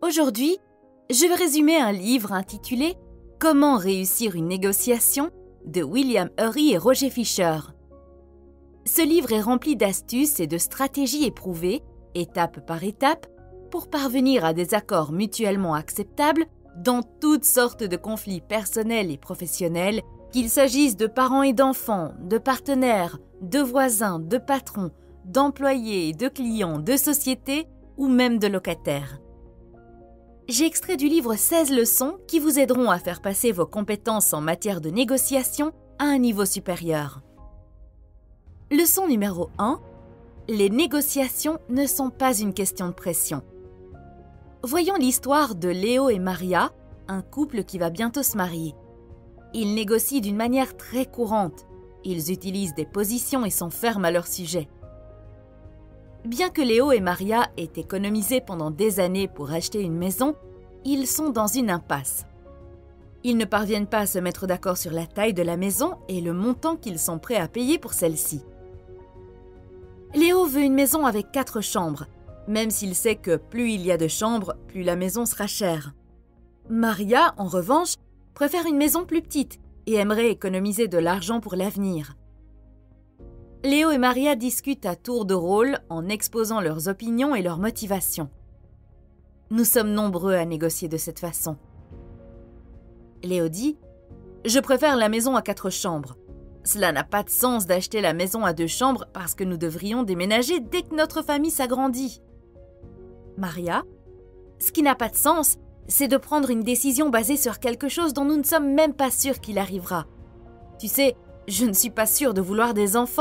Aujourd'hui, je vais résumer un livre intitulé « Comment réussir une négociation » de William Ury et Roger Fisher. Ce livre est rempli d'astuces et de stratégies éprouvées, étape par étape, pour parvenir à des accords mutuellement acceptables dans toutes sortes de conflits personnels et professionnels, qu'il s'agisse de parents et d'enfants, de partenaires, de voisins, de patrons, d'employés, de clients, de sociétés ou même de locataires. J'ai extrait du livre 16 leçons qui vous aideront à faire passer vos compétences en matière de négociation à un niveau supérieur. Leçon numéro 1. Les négociations ne sont pas une question de pression. Voyons l'histoire de Léo et Maria, un couple qui va bientôt se marier. Ils négocient d'une manière très courante. Ils utilisent des positions et sont fermes à leur sujet. Bien que Léo et Maria aient économisé pendant des années pour acheter une maison, ils sont dans une impasse. Ils ne parviennent pas à se mettre d'accord sur la taille de la maison et le montant qu'ils sont prêts à payer pour celle-ci. Léo veut une maison avec 4 chambres, même s'il sait que plus il y a de chambres, plus la maison sera chère. Maria, en revanche, préfère une maison plus petite et aimerait économiser de l'argent pour l'avenir. Léo et Maria discutent à tour de rôle en exposant leurs opinions et leurs motivations. Nous sommes nombreux à négocier de cette façon. Léo dit « Je préfère la maison à 4 chambres. Cela n'a pas de sens d'acheter la maison à 2 chambres parce que nous devrions déménager dès que notre famille s'agrandit. » Maria « Ce qui n'a pas de sens, c'est de prendre une décision basée sur quelque chose dont nous ne sommes même pas sûrs qu'il arrivera. Tu sais, je ne suis pas sûre de vouloir des enfants. »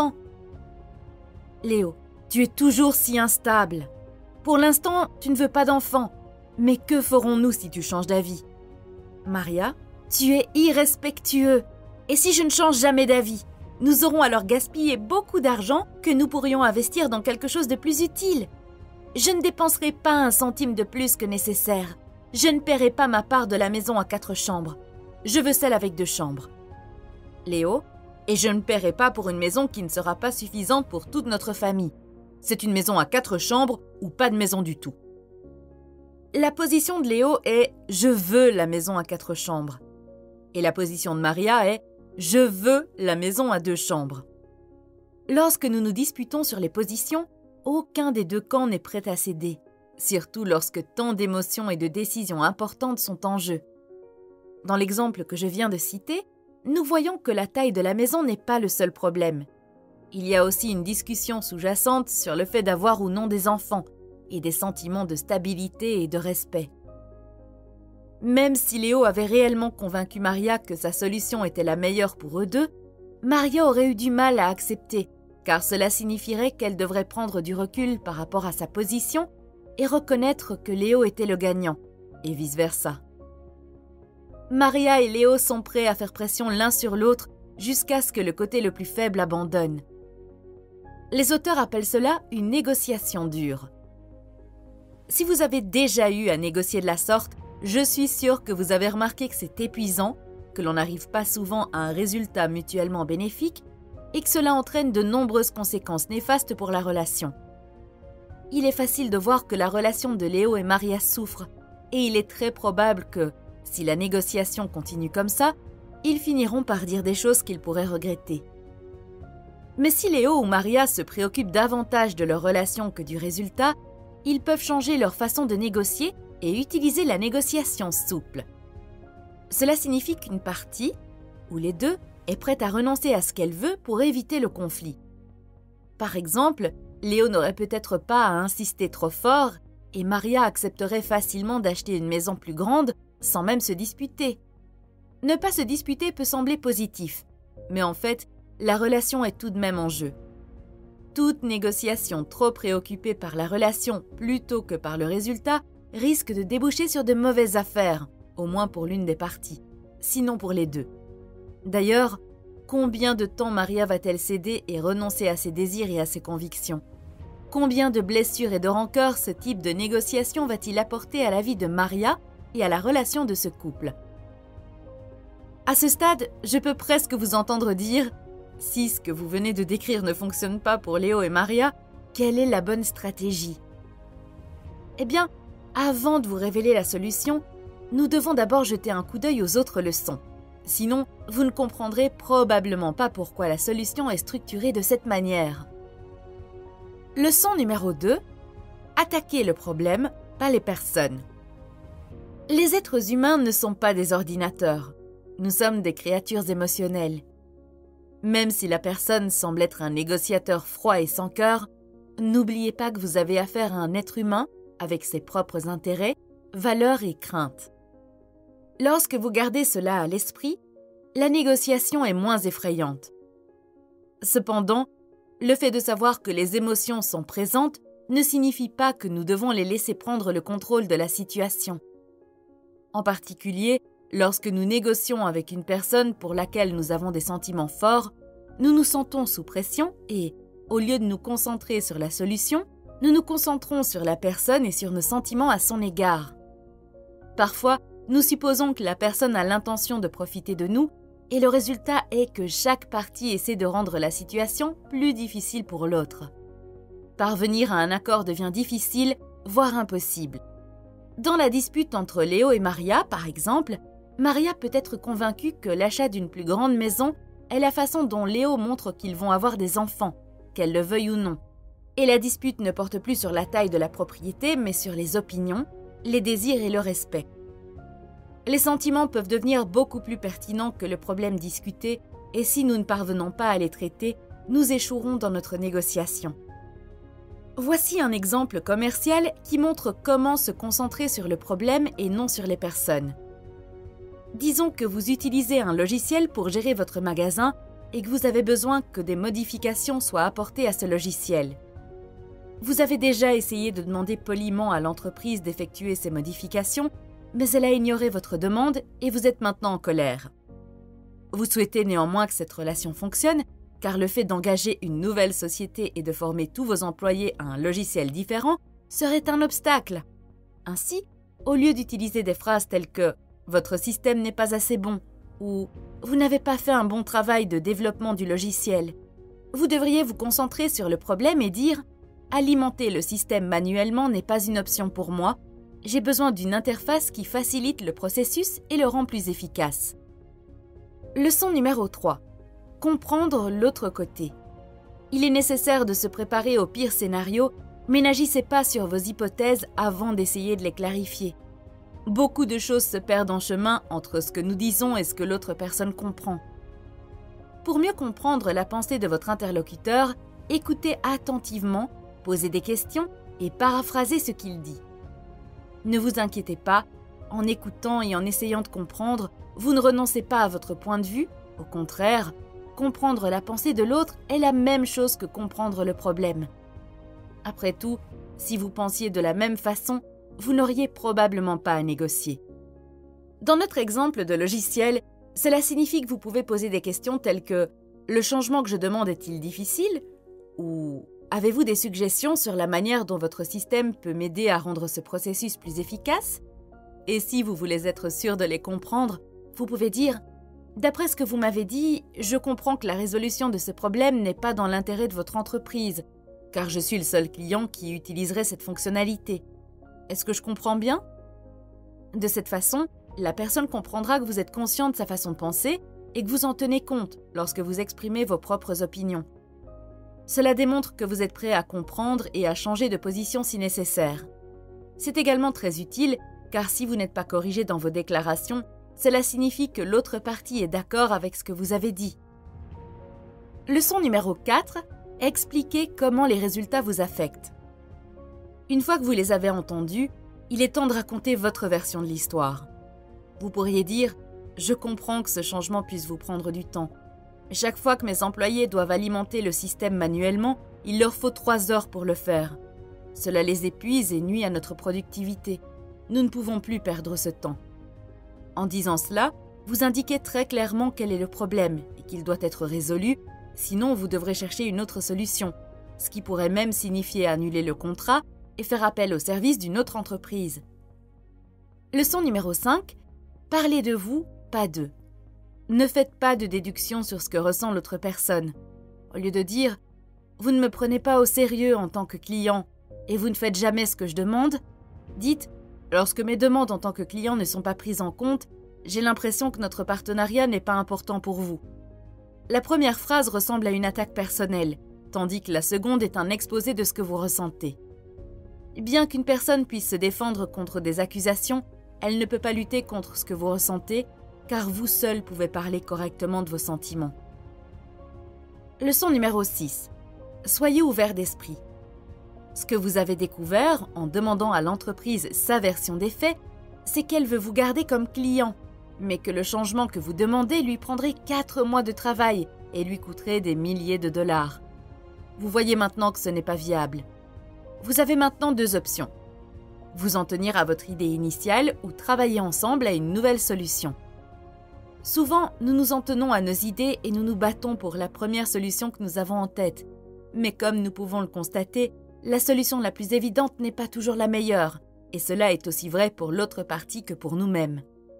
Léo, tu es toujours si instable. Pour l'instant, tu ne veux pas d'enfants. Mais que ferons-nous si tu changes d'avis? Maria, tu es irrespectueux. Et si je ne change jamais d'avis, nous aurons alors gaspillé beaucoup d'argent que nous pourrions investir dans quelque chose de plus utile. Je ne dépenserai pas un centime de plus que nécessaire. Je ne paierai pas ma part de la maison à 4 chambres. Je veux celle avec 2 chambres. Léo, et je ne paierai pas pour une maison qui ne sera pas suffisante pour toute notre famille. C'est une maison à 4 chambres ou pas de maison du tout. La position de Léo est « Je veux la maison à 4 chambres ». Et la position de Maria est « Je veux la maison à 2 chambres ». Lorsque nous nous disputons sur les positions, aucun des deux camps n'est prêt à céder, surtout lorsque tant d'émotions et de décisions importantes sont en jeu. Dans l'exemple que je viens de citer, nous voyons que la taille de la maison n'est pas le seul problème. Il y a aussi une discussion sous-jacente sur le fait d'avoir ou non des enfants et des sentiments de stabilité et de respect. Même si Léo avait réellement convaincu Maria que sa solution était la meilleure pour eux deux, Maria aurait eu du mal à accepter, car cela signifierait qu'elle devrait prendre du recul par rapport à sa position et reconnaître que Léo était le gagnant, et vice-versa. Maria et Léo sont prêts à faire pression l'un sur l'autre jusqu'à ce que le côté le plus faible abandonne. Les auteurs appellent cela une négociation dure. Si vous avez déjà eu à négocier de la sorte, je suis sûre que vous avez remarqué que c'est épuisant, que l'on n'arrive pas souvent à un résultat mutuellement bénéfique et que cela entraîne de nombreuses conséquences néfastes pour la relation. Il est facile de voir que la relation de Léo et Maria souffre et il est très probable que, si la négociation continue comme ça, ils finiront par dire des choses qu'ils pourraient regretter. Mais si Léo ou Maria se préoccupent davantage de leur relation que du résultat, ils peuvent changer leur façon de négocier et utiliser la négociation souple. Cela signifie qu'une partie, ou les deux, est prête à renoncer à ce qu'elle veut pour éviter le conflit. Par exemple, Léo n'aurait peut-être pas à insister trop fort et Maria accepterait facilement d'acheter une maison plus grande sans même se disputer. Ne pas se disputer peut sembler positif, mais en fait, la relation est tout de même en jeu. Toute négociation trop préoccupée par la relation plutôt que par le résultat risque de déboucher sur de mauvaises affaires, au moins pour l'une des parties, sinon pour les deux. D'ailleurs, combien de temps Maria va-t-elle céder et renoncer à ses désirs et à ses convictions? Combien de blessures et de rancœurs ce type de négociation va-t-il apporter à la vie de Maria et à la relation de ce couple? À ce stade, je peux presque vous entendre dire « Si ce que vous venez de décrire ne fonctionne pas pour Léo et Maria, quelle est la bonne stratégie ?» Eh bien, Avant de vous révéler la solution, nous devons d'abord jeter un coup d'œil aux autres leçons. Sinon, vous ne comprendrez probablement pas pourquoi la solution est structurée de cette manière. Leçon numéro 2. Attaquer le problème, pas les personnes. Les êtres humains ne sont pas des ordinateurs. Nous sommes des créatures émotionnelles. Même si la personne semble être un négociateur froid et sans cœur, n'oubliez pas que vous avez affaire à un être humain avec ses propres intérêts, valeurs et craintes. Lorsque vous gardez cela à l'esprit, la négociation est moins effrayante. Cependant, le fait de savoir que les émotions sont présentes ne signifie pas que nous devons les laisser prendre le contrôle de la situation. En particulier, lorsque nous négocions avec une personne pour laquelle nous avons des sentiments forts, nous nous sentons sous pression et, au lieu de nous concentrer sur la solution, nous nous concentrons sur la personne et sur nos sentiments à son égard. Parfois, nous supposons que la personne a l'intention de profiter de nous et le résultat est que chaque partie essaie de rendre la situation plus difficile pour l'autre. Parvenir à un accord devient difficile, voire impossible. Dans la dispute entre Léo et Maria, par exemple, Maria peut être convaincue que l'achat d'une plus grande maison est la façon dont Léo montre qu'ils vont avoir des enfants, qu'elle le veuille ou non. Et la dispute ne porte plus sur la taille de la propriété, mais sur les opinions, les désirs et le respect. Les sentiments peuvent devenir beaucoup plus pertinents que le problème discuté, et si nous ne parvenons pas à les traiter, nous échouerons dans notre négociation. Voici un exemple commercial qui montre comment se concentrer sur le problème et non sur les personnes. Disons que vous utilisez un logiciel pour gérer votre magasin et que vous avez besoin que des modifications soient apportées à ce logiciel. Vous avez déjà essayé de demander poliment à l'entreprise d'effectuer ces modifications, mais elle a ignoré votre demande et vous êtes maintenant en colère. Vous souhaitez néanmoins que cette relation fonctionne, car le fait d'engager une nouvelle société et de former tous vos employés à un logiciel différent serait un obstacle. Ainsi, au lieu d'utiliser des phrases telles que « votre système n'est pas assez bon » ou « vous n'avez pas fait un bon travail de développement du logiciel », vous devriez vous concentrer sur le problème et dire « alimenter le système manuellement n'est pas une option pour moi, j'ai besoin d'une interface qui facilite le processus et le rend plus efficace. » Leçon numéro 3. Comprendre l'autre côté. Il est nécessaire de se préparer au pire scénario, mais n'agissez pas sur vos hypothèses avant d'essayer de les clarifier. Beaucoup de choses se perdent en chemin entre ce que nous disons et ce que l'autre personne comprend. Pour mieux comprendre la pensée de votre interlocuteur, écoutez attentivement, posez des questions et paraphrasez ce qu'il dit. Ne vous inquiétez pas, en écoutant et en essayant de comprendre, vous ne renoncez pas à votre point de vue, au contraire, comprendre la pensée de l'autre est la même chose que comprendre le problème. Après tout, si vous pensiez de la même façon, vous n'auriez probablement pas à négocier. Dans notre exemple de logiciel, cela signifie que vous pouvez poser des questions telles que « Le changement que je demande est-il difficile ?» ou « Avez-vous des suggestions sur la manière dont votre système peut m'aider à rendre ce processus plus efficace ?» Et si vous voulez être sûr de les comprendre, vous pouvez dire « D'après ce que vous m'avez dit, je comprends que la résolution de ce problème n'est pas dans l'intérêt de votre entreprise, car je suis le seul client qui utiliserait cette fonctionnalité. Est-ce que je comprends bien ?» De cette façon, la personne comprendra que vous êtes conscient de sa façon de penser et que vous en tenez compte lorsque vous exprimez vos propres opinions. Cela démontre que vous êtes prêt à comprendre et à changer de position si nécessaire. C'est également très utile car si vous n'êtes pas corrigé dans vos déclarations, cela signifie que l'autre partie est d'accord avec ce que vous avez dit. Leçon numéro 4. Expliquez comment les résultats vous affectent. Une fois que vous les avez entendus, il est temps de raconter votre version de l'histoire. Vous pourriez dire « Je comprends que ce changement puisse vous prendre du temps. Chaque fois que mes employés doivent alimenter le système manuellement, il leur faut 3 heures pour le faire. Cela les épuise et nuit à notre productivité. Nous ne pouvons plus perdre ce temps. » En disant cela, vous indiquez très clairement quel est le problème et qu'il doit être résolu, sinon vous devrez chercher une autre solution, ce qui pourrait même signifier annuler le contrat et faire appel au service d'une autre entreprise. Leçon numéro 5. Parlez de vous, pas d'eux. Ne faites pas de déduction sur ce que ressent l'autre personne. Au lieu de dire « Vous ne me prenez pas au sérieux en tant que client et vous ne faites jamais ce que je demande », dites Lorsque mes demandes en tant que client ne sont pas prises en compte, j'ai l'impression que notre partenariat n'est pas important pour vous. La première phrase ressemble à une attaque personnelle, tandis que la seconde est un exposé de ce que vous ressentez. Bien qu'une personne puisse se défendre contre des accusations, elle ne peut pas lutter contre ce que vous ressentez, car vous seul pouvez parler correctement de vos sentiments. Leçon numéro 6. Soyez ouvert d'esprit. Ce que vous avez découvert en demandant à l'entreprise sa version des faits, c'est qu'elle veut vous garder comme client, mais que le changement que vous demandez lui prendrait 4 mois de travail et lui coûterait des milliers de dollars. Vous voyez maintenant que ce n'est pas viable. Vous avez maintenant 2 options. Vous en tenir à votre idée initiale ou travailler ensemble à une nouvelle solution. Souvent, nous nous en tenons à nos idées et nous nous battons pour la première solution que nous avons en tête. Mais comme nous pouvons le constater, la solution la plus évidente n'est pas toujours la meilleure, et cela est aussi vrai pour l'autre partie que pour nous-mêmes.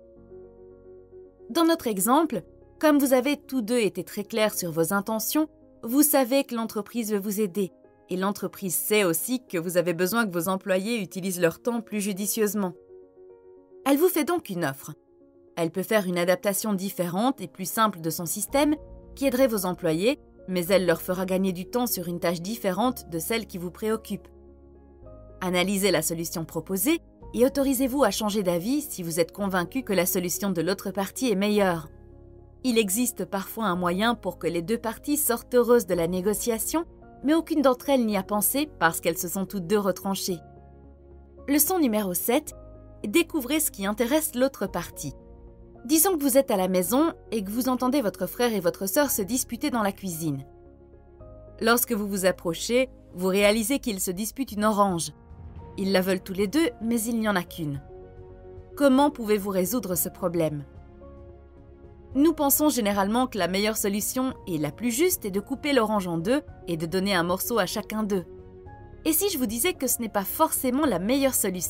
Dans notre exemple, comme vous avez tous deux été très clairs sur vos intentions, vous savez que l'entreprise veut vous aider, et l'entreprise sait aussi que vous avez besoin que vos employés utilisent leur temps plus judicieusement. Elle vous fait donc une offre. Elle peut faire une adaptation différente et plus simple de son système qui aiderait vos employés, mais elle leur fera gagner du temps sur une tâche différente de celle qui vous préoccupe. Analysez la solution proposée et autorisez-vous à changer d'avis si vous êtes convaincu que la solution de l'autre partie est meilleure. Il existe parfois un moyen pour que les 2 parties sortent heureuses de la négociation, mais aucune d'entre elles n'y a pensé parce qu'elles se sont toutes 2 retranchées. Leçon numéro 7. Découvrez ce qui intéresse l'autre partie. Disons que vous êtes à la maison et que vous entendez votre frère et votre sœur se disputer dans la cuisine. Lorsque vous vous approchez, vous réalisez qu'ils se disputent une orange. Ils la veulent tous les 2, mais il n'y en a qu'une. Comment pouvez-vous résoudre ce problème ? Nous pensons généralement que la meilleure solution et la plus juste est de couper l'orange en 2 et de donner un morceau à chacun d'eux. Et si je vous disais que ce n'est pas forcément la meilleure solution ?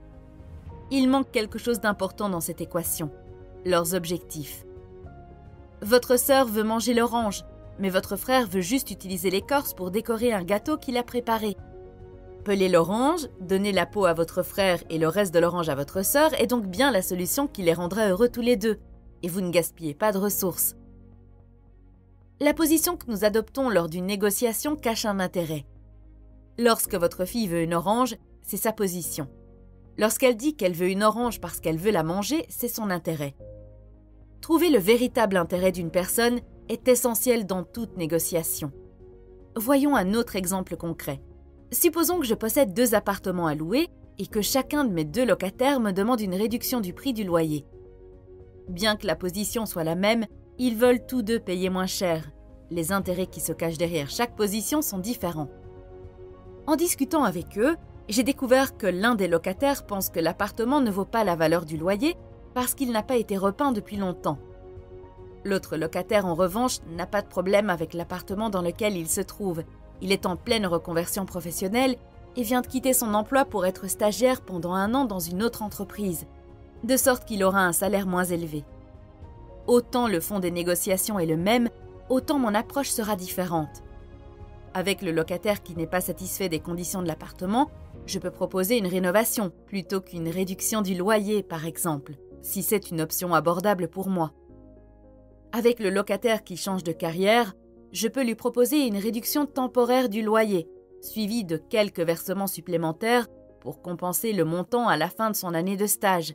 Il manque quelque chose d'important dans cette équation, leurs objectifs. Votre sœur veut manger l'orange, mais votre frère veut juste utiliser l'écorce pour décorer un gâteau qu'il a préparé. Peler l'orange, donner la peau à votre frère et le reste de l'orange à votre sœur est donc bien la solution qui les rendra heureux tous les 2, et vous ne gaspillez pas de ressources. La position que nous adoptons lors d'une négociation cache un intérêt. Lorsque votre fille veut une orange, c'est sa position. Lorsqu'elle dit qu'elle veut une orange parce qu'elle veut la manger, c'est son intérêt. Trouver le véritable intérêt d'une personne est essentiel dans toute négociation. Voyons un autre exemple concret. Supposons que je possède 2 appartements à louer et que chacun de mes 2 locataires me demande une réduction du prix du loyer. Bien que la position soit la même, ils veulent tous 2 payer moins cher. Les intérêts qui se cachent derrière chaque position sont différents. En discutant avec eux, j'ai découvert que l'un des locataires pense que l'appartement ne vaut pas la valeur du loyer parce qu'il n'a pas été repeint depuis longtemps. L'autre locataire, en revanche, n'a pas de problème avec l'appartement dans lequel il se trouve. Il est en pleine reconversion professionnelle et vient de quitter son emploi pour être stagiaire pendant 1 an dans une autre entreprise, de sorte qu'il aura un salaire moins élevé. Autant le fond des négociations est le même, autant mon approche sera différente. Avec le locataire qui n'est pas satisfait des conditions de l'appartement, je peux proposer une rénovation plutôt qu'une réduction du loyer, par exemple, si c'est une option abordable pour moi. Avec le locataire qui change de carrière, je peux lui proposer une réduction temporaire du loyer, suivie de quelques versements supplémentaires pour compenser le montant à la fin de son année de stage.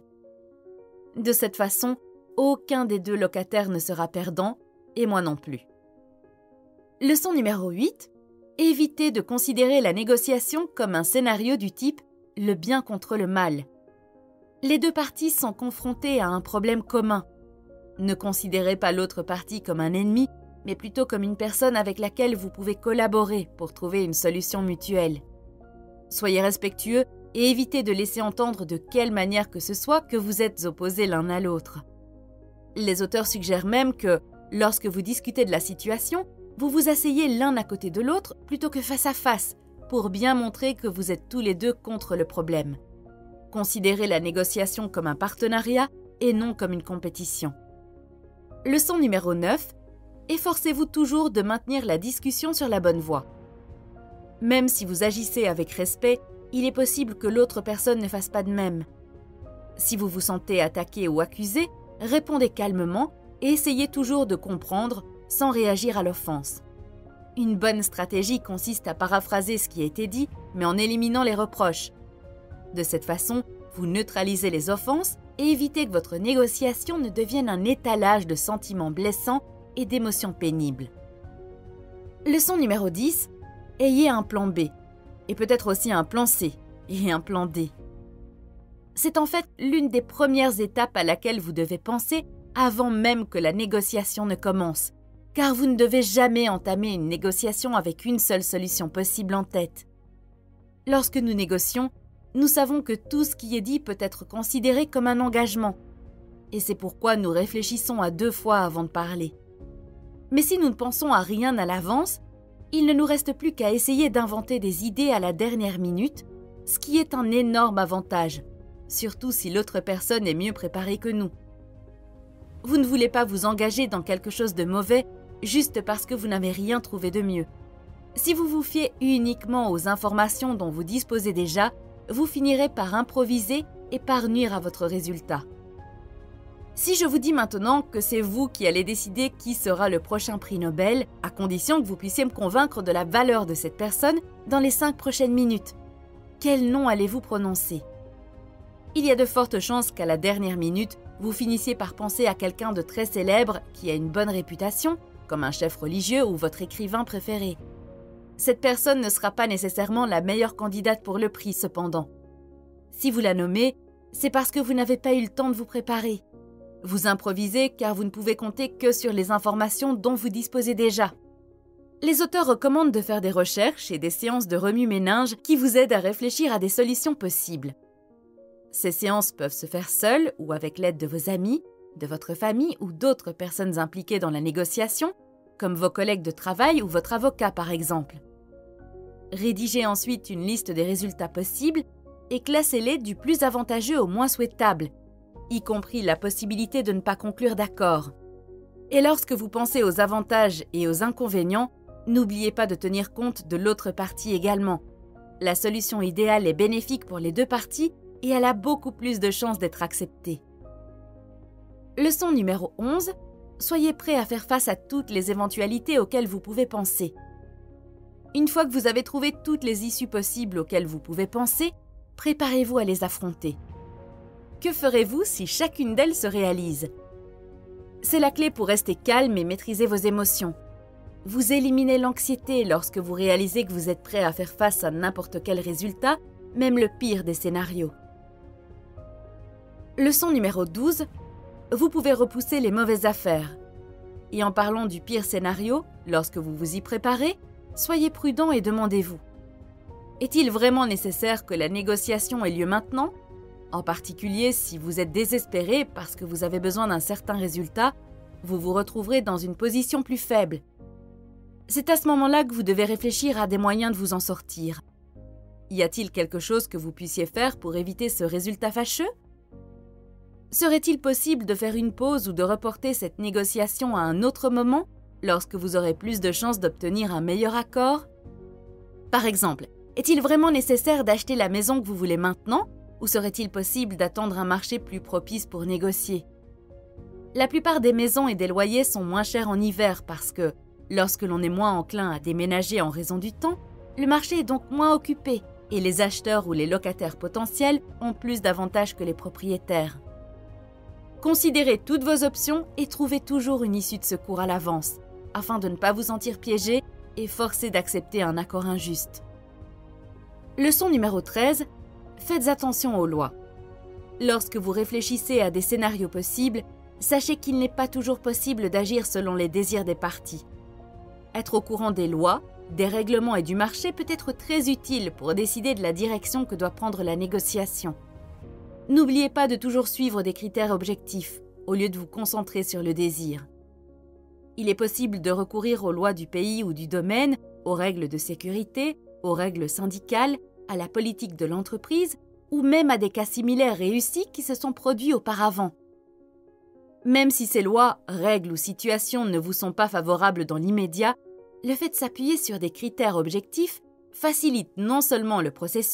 De cette façon, aucun des 2 locataires ne sera perdant, et moi non plus. Leçon numéro 8. Évitez de considérer la négociation comme un scénario du type « le bien contre le mal ». Les 2 parties sont confrontées à un problème commun. Ne considérez pas l'autre partie comme un ennemi, mais plutôt comme une personne avec laquelle vous pouvez collaborer pour trouver une solution mutuelle. Soyez respectueux et évitez de laisser entendre de quelle manière que ce soit que vous êtes opposés l'un à l'autre. Les auteurs suggèrent même que, lorsque vous discutez de la situation, vous vous asseyez l'un à côté de l'autre plutôt que face à face, pour bien montrer que vous êtes tous les 2 contre le problème. Considérez la négociation comme un partenariat et non comme une compétition. Leçon numéro 9. Efforcez-vous toujours de maintenir la discussion sur la bonne voie. Même si vous agissez avec respect, il est possible que l'autre personne ne fasse pas de même. Si vous vous sentez attaqué ou accusé, répondez calmement et essayez toujours de comprendre sans réagir à l'offense. Une bonne stratégie consiste à paraphraser ce qui a été dit, mais en éliminant les reproches. De cette façon, vous neutralisez les offenses et évitez que votre négociation ne devienne un étalage de sentiments blessants et d'émotions pénibles. Leçon numéro 10. Ayez un plan B, et peut-être aussi un plan C et un plan D. C'est en fait l'une des premières étapes à laquelle vous devez penser avant même que la négociation ne commence, car vous ne devez jamais entamer une négociation avec une seule solution possible en tête. Lorsque nous négocions, nous savons que tout ce qui est dit peut être considéré comme un engagement, et c'est pourquoi nous réfléchissons à 2 fois avant de parler. Mais si nous ne pensons à rien à l'avance, il ne nous reste plus qu'à essayer d'inventer des idées à la dernière minute, ce qui est un énorme avantage, surtout si l'autre personne est mieux préparée que nous. Vous ne voulez pas vous engager dans quelque chose de mauvais juste parce que vous n'avez rien trouvé de mieux. Si vous vous fiez uniquement aux informations dont vous disposez déjà, vous finirez par improviser et par nuire à votre résultat. Si je vous dis maintenant que c'est vous qui allez décider qui sera le prochain prix Nobel, à condition que vous puissiez me convaincre de la valeur de cette personne dans les 5 prochaines minutes, quel nom allez-vous prononcer ? Il y a de fortes chances qu'à la dernière minute, vous finissiez par penser à quelqu'un de très célèbre qui a une bonne réputation, comme un chef religieux ou votre écrivain préféré. Cette personne ne sera pas nécessairement la meilleure candidate pour le prix cependant. Si vous la nommez, c'est parce que vous n'avez pas eu le temps de vous préparer. Vous improvisez car vous ne pouvez compter que sur les informations dont vous disposez déjà. Les auteurs recommandent de faire des recherches et des séances de remue-ménage qui vous aident à réfléchir à des solutions possibles. Ces séances peuvent se faire seules ou avec l'aide de vos amis, de votre famille ou d'autres personnes impliquées dans la négociation, comme vos collègues de travail ou votre avocat par exemple. Rédigez ensuite une liste des résultats possibles et classez-les du plus avantageux au moins souhaitable, y compris la possibilité de ne pas conclure d'accord. Et lorsque vous pensez aux avantages et aux inconvénients, n'oubliez pas de tenir compte de l'autre partie également. La solution idéale est bénéfique pour les 2 parties et elle a beaucoup plus de chances d'être acceptée. Leçon numéro 11. Soyez prêt à faire face à toutes les éventualités auxquelles vous pouvez penser. Une fois que vous avez trouvé toutes les issues possibles auxquelles vous pouvez penser, préparez-vous à les affronter. Que ferez-vous si chacune d'elles se réalise ? C'est la clé pour rester calme et maîtriser vos émotions. Vous éliminez l'anxiété lorsque vous réalisez que vous êtes prêt à faire face à n'importe quel résultat, même le pire des scénarios. Leçon numéro 12. Vous pouvez repousser les mauvaises affaires. Et en parlant du pire scénario, lorsque vous vous y préparez, soyez prudent et demandez-vous. Est-il vraiment nécessaire que la négociation ait lieu maintenant ? En particulier, si vous êtes désespéré parce que vous avez besoin d'un certain résultat, vous vous retrouverez dans une position plus faible. C'est à ce moment-là que vous devez réfléchir à des moyens de vous en sortir. Y a-t-il quelque chose que vous puissiez faire pour éviter ce résultat fâcheux ? Serait-il possible de faire une pause ou de reporter cette négociation à un autre moment, lorsque vous aurez plus de chances d'obtenir un meilleur accord ? Par exemple, est-il vraiment nécessaire d'acheter la maison que vous voulez maintenant ? Ou serait-il possible d'attendre un marché plus propice pour négocier ? La plupart des maisons et des loyers sont moins chers en hiver parce que, lorsque l'on est moins enclin à déménager en raison du temps, le marché est donc moins occupé et les acheteurs ou les locataires potentiels ont plus d'avantages que les propriétaires. Considérez toutes vos options et trouvez toujours une issue de secours à l'avance, afin de ne pas vous sentir piégé et forcé d'accepter un accord injuste. Leçon numéro 13. Faites attention aux lois. Lorsque vous réfléchissez à des scénarios possibles, sachez qu'il n'est pas toujours possible d'agir selon les désirs des parties. Être au courant des lois, des règlements et du marché peut être très utile pour décider de la direction que doit prendre la négociation. N'oubliez pas de toujours suivre des critères objectifs, au lieu de vous concentrer sur le désir. Il est possible de recourir aux lois du pays ou du domaine, aux règles de sécurité, aux règles syndicales, à la politique de l'entreprise ou même à des cas similaires réussis qui se sont produits auparavant. Même si ces lois, règles ou situations ne vous sont pas favorables dans l'immédiat, le fait de s'appuyer sur des critères objectifs facilite non seulement le processus,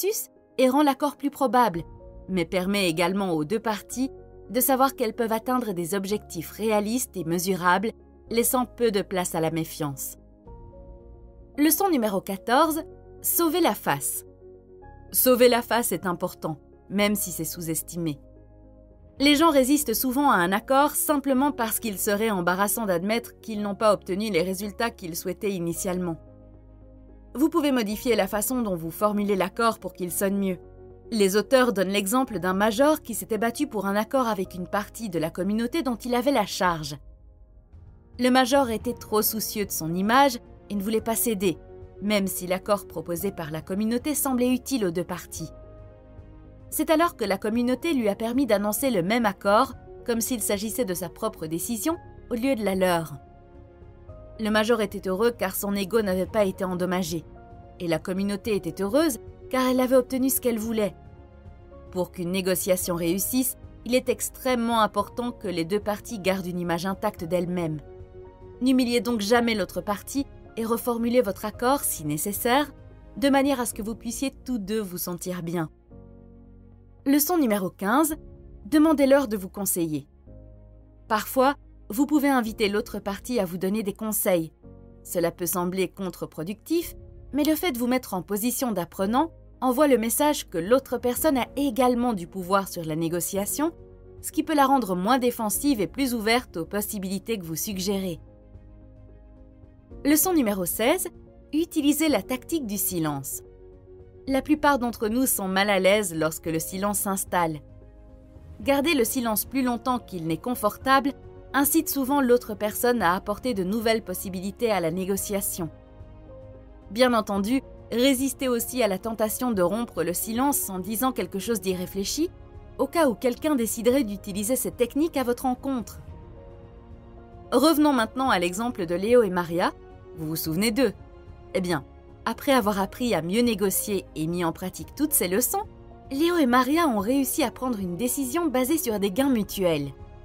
et rend l'accord plus probable, mais permet également aux deux parties de savoir qu'elles peuvent atteindre des objectifs réalistes et mesurables, laissant peu de place à la méfiance. Leçon numéro 14. Sauver la face. Sauver la face est important, même si c'est sous-estimé. Les gens résistent souvent à un accord simplement parce qu'il serait embarrassant d'admettre qu'ils n'ont pas obtenu les résultats qu'ils souhaitaient initialement. Vous pouvez modifier la façon dont vous formulez l'accord pour qu'il sonne mieux. Les auteurs donnent l'exemple d'un major qui s'était battu pour un accord avec une partie de la communauté dont il avait la charge. Le major était trop soucieux de son image et ne voulait pas céder, même si l'accord proposé par la communauté semblait utile aux deux parties. C'est alors que la communauté lui a permis d'annoncer le même accord, comme s'il s'agissait de sa propre décision, au lieu de la leur. Le major était heureux car son ego n'avait pas été endommagé, et la communauté était heureuse car elle avait obtenu ce qu'elle voulait. Pour qu'une négociation réussisse, il est extrêmement important que les deux parties gardent une image intacte d'elles-mêmes. N'humiliez donc jamais l'autre partie et reformulez votre accord, si nécessaire, de manière à ce que vous puissiez tous deux vous sentir bien. Leçon numéro 15. Demandez-leur de vous conseiller. Parfois, vous pouvez inviter l'autre partie à vous donner des conseils. Cela peut sembler contre-productif, mais le fait de vous mettre en position d'apprenant envoie le message que l'autre personne a également du pouvoir sur la négociation, ce qui peut la rendre moins défensive et plus ouverte aux possibilités que vous suggérez. Leçon numéro 16. Utilisez la tactique du silence. La plupart d'entre nous sont mal à l'aise lorsque le silence s'installe. Garder le silence plus longtemps qu'il n'est confortable incite souvent l'autre personne à apporter de nouvelles possibilités à la négociation. Bien entendu, résistez aussi à la tentation de rompre le silence en disant quelque chose d'irréfléchi, au cas où quelqu'un déciderait d'utiliser cette technique à votre encontre. Revenons maintenant à l'exemple de Léo et Maria. Vous vous souvenez d'eux? Eh bien, après avoir appris à mieux négocier et mis en pratique toutes ces leçons, Léo et Maria ont réussi à prendre une décision basée sur des gains mutuels.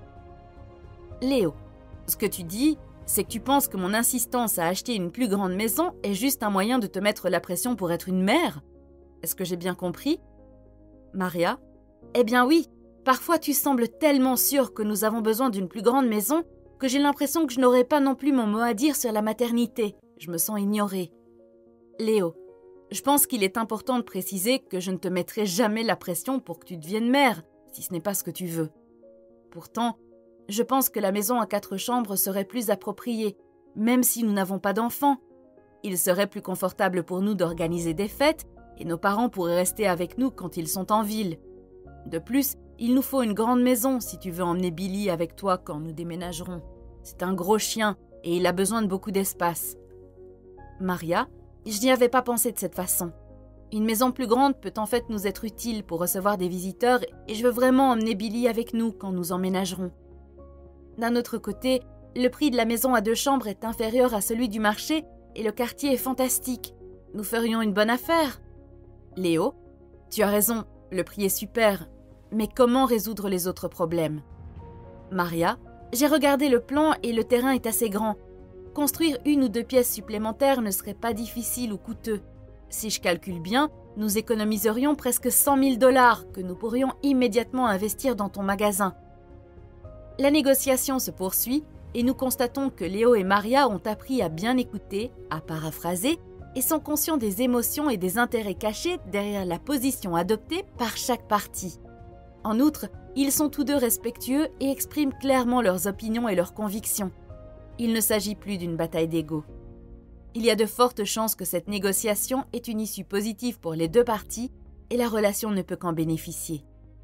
Léo, ce que tu dis, c'est que tu penses que mon insistance à acheter une plus grande maison est juste un moyen de te mettre la pression pour être une mère? Est-ce que j'ai bien compris? Maria, eh bien oui, parfois tu sembles tellement sûre que nous avons besoin d'une plus grande maison que j'ai l'impression que je n'aurai pas non plus mon mot à dire sur la maternité. Je me sens ignorée. Léo, je pense qu'il est important de préciser que je ne te mettrai jamais la pression pour que tu deviennes mère, si ce n'est pas ce que tu veux. Pourtant, je pense que la maison à 4 chambres serait plus appropriée, même si nous n'avons pas d'enfants. Il serait plus confortable pour nous d'organiser des fêtes et nos parents pourraient rester avec nous quand ils sont en ville. De plus, il nous faut une grande maison si tu veux emmener Billy avec toi quand nous déménagerons. C'est un gros chien et il a besoin de beaucoup d'espace. Maria, je n'y avais pas pensé de cette façon. Une maison plus grande peut en fait nous être utile pour recevoir des visiteurs et je veux vraiment emmener Billy avec nous quand nous emménagerons. D'un autre côté, le prix de la maison à 2 chambres est inférieur à celui du marché et le quartier est fantastique. Nous ferions une bonne affaire. Léo, tu as raison, le prix est super, mais comment résoudre les autres problèmes? Maria, j'ai regardé le plan et le terrain est assez grand. Construire 1 ou 2 pièces supplémentaires ne serait pas difficile ou coûteux. Si je calcule bien, nous économiserions presque 100 000 $ que nous pourrions immédiatement investir dans ton magasin. La négociation se poursuit et nous constatons que Léo et Maria ont appris à bien écouter, à paraphraser et sont conscients des émotions et des intérêts cachés derrière la position adoptée par chaque partie. En outre, ils sont tous deux respectueux et expriment clairement leurs opinions et leurs convictions. Il ne s'agit plus d'une bataille d'ego. Il y a de fortes chances que cette négociation ait une issue positive pour les deux parties et la relation ne peut qu'en bénéficier.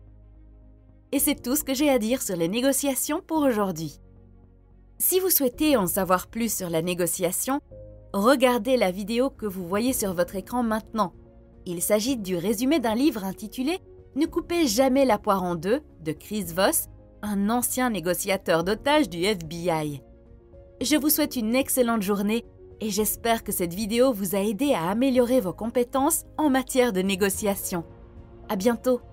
Et c'est tout ce que j'ai à dire sur les négociations pour aujourd'hui. Si vous souhaitez en savoir plus sur la négociation, regardez la vidéo que vous voyez sur votre écran maintenant. Il s'agit du résumé d'un livre intitulé « Ne coupez jamais la poire en deux » de Chris Voss, un ancien négociateur d'otages du FBI. Je vous souhaite une excellente journée et j'espère que cette vidéo vous a aidé à améliorer vos compétences en matière de négociation. À bientôt!